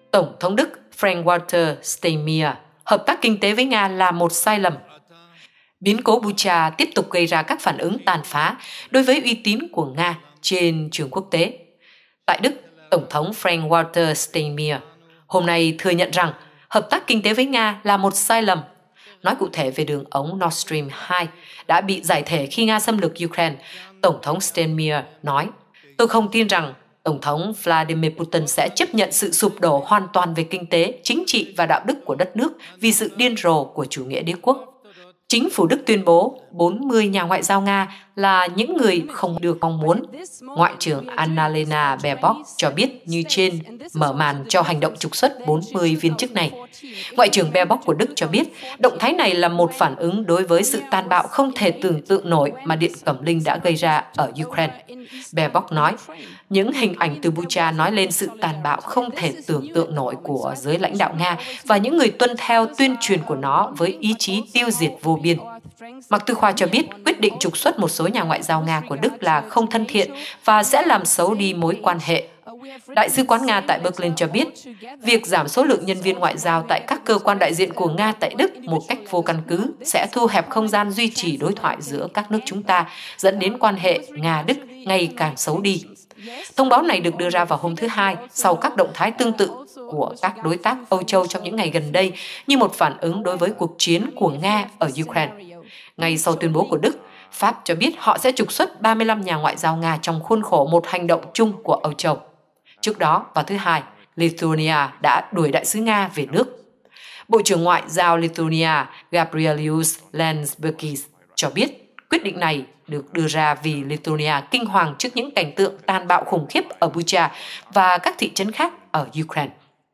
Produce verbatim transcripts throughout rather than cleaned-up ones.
Tổng thống Đức Frank-Walter Steinmeier, hợp tác kinh tế với Nga là một sai lầm. Biến cố Bucha tiếp tục gây ra các phản ứng tàn phá đối với uy tín của Nga trên trường quốc tế. Tại Đức, Tổng thống Frank-Walter Steinmeier hôm nay thừa nhận rằng hợp tác kinh tế với Nga là một sai lầm. Nói cụ thể về đường ống Nord Stream hai đã bị giải thể khi Nga xâm lược Ukraine, Tổng thống Steinmeier nói: "Tôi không tin rằng Tổng thống Vladimir Putin sẽ chấp nhận sự sụp đổ hoàn toàn về kinh tế, chính trị và đạo đức của đất nước vì sự điên rồ của chủ nghĩa đế quốc." Chính phủ Đức tuyên bố bốn mươi nhà ngoại giao Nga là những người không được mong muốn. Ngoại trưởng Annalena Baerbock cho biết như trên mở màn cho hành động trục xuất bốn mươi viên chức này. Ngoại trưởng Baerbock của Đức cho biết động thái này là một phản ứng đối với sự tàn bạo không thể tưởng tượng nổi mà Điện Cẩm Linh đã gây ra ở Ukraine. Baerbock nói, những hình ảnh từ Bucha nói lên sự tàn bạo không thể tưởng tượng nổi của giới lãnh đạo Nga và những người tuân theo tuyên truyền của nó với ý chí tiêu diệt vô biên. Mạc Tư Khoa cho biết quyết định trục xuất một số nhà ngoại giao Nga của Đức là không thân thiện và sẽ làm xấu đi mối quan hệ. Đại sứ quán Nga tại Berlin cho biết, việc giảm số lượng nhân viên ngoại giao tại các cơ quan đại diện của Nga tại Đức một cách vô căn cứ sẽ thu hẹp không gian duy trì đối thoại giữa các nước chúng ta, dẫn đến quan hệ Nga-Đức ngày càng xấu đi. Thông báo này được đưa ra vào hôm thứ Hai sau các động thái tương tự của các đối tác Âu Châu trong những ngày gần đây như một phản ứng đối với cuộc chiến của Nga ở Ukraine. Ngay sau tuyên bố của Đức, Pháp cho biết họ sẽ trục xuất ba mươi lăm nhà ngoại giao Nga trong khuôn khổ một hành động chung của Âu Châu. Trước đó, vào thứ Hai, Lithuania đã đuổi đại sứ Nga về nước. Bộ trưởng Ngoại giao Lithuania Gabrielius Landsbergis cho biết quyết định này được đưa ra vì Lithuania kinh hoàng trước những cảnh tượng tàn bạo khủng khiếp ở Bucha và các thị trấn khác ở Ukraine.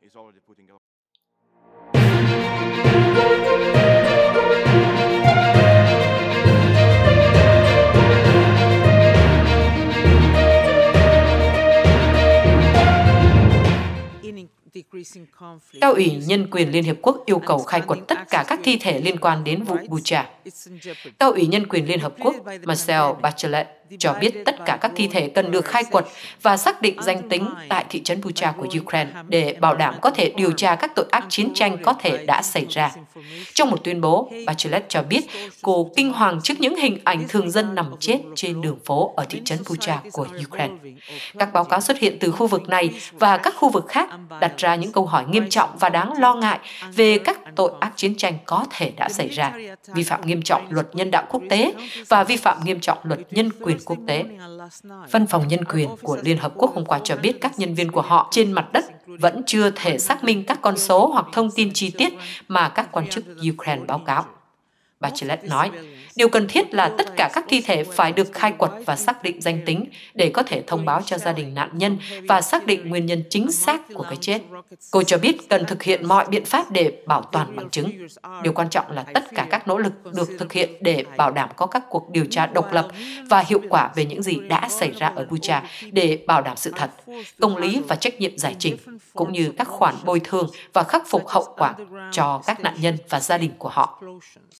Cao ủy Nhân quyền Liên Hiệp Quốc yêu cầu khai quật tất cả các thi thể liên quan đến vụ Bucha. Cao ủy Nhân quyền Liên Hợp Quốc Michelle Bachelet cho biết tất cả các thi thể cần được khai quật và xác định danh tính tại thị trấn Bucha của Ukraine để bảo đảm có thể điều tra các tội ác chiến tranh có thể đã xảy ra. Trong một tuyên bố, Bachelet cho biết cô kinh hoàng trước những hình ảnh thường dân nằm chết trên đường phố ở thị trấn Bucha của Ukraine. Các báo cáo xuất hiện từ khu vực này và các khu vực khác đặt ra những câu hỏi nghiêm trọng và đáng lo ngại về các tội ác chiến tranh có thể đã xảy ra, vi phạm nghiêm trọng luật nhân đạo quốc tế và vi phạm nghiêm trọng luật nhân quyền quốc tế. Văn phòng Nhân quyền của Liên Hợp Quốc hôm qua cho biết các nhân viên của họ trên mặt đất vẫn chưa thể xác minh các con số hoặc thông tin chi tiết mà các quan chức Ukraine báo cáo. Bachelet nói, điều cần thiết là tất cả các thi thể phải được khai quật và xác định danh tính để có thể thông báo cho gia đình nạn nhân và xác định nguyên nhân chính xác của cái chết. Cô cho biết cần thực hiện mọi biện pháp để bảo toàn bằng chứng. Điều quan trọng là tất cả các nỗ lực được thực hiện để bảo đảm có các cuộc điều tra độc lập và hiệu quả về những gì đã xảy ra ở Bucha để bảo đảm sự thật, công lý và trách nhiệm giải trình, cũng như các khoản bồi thường và khắc phục hậu quả cho các nạn nhân và gia đình của họ.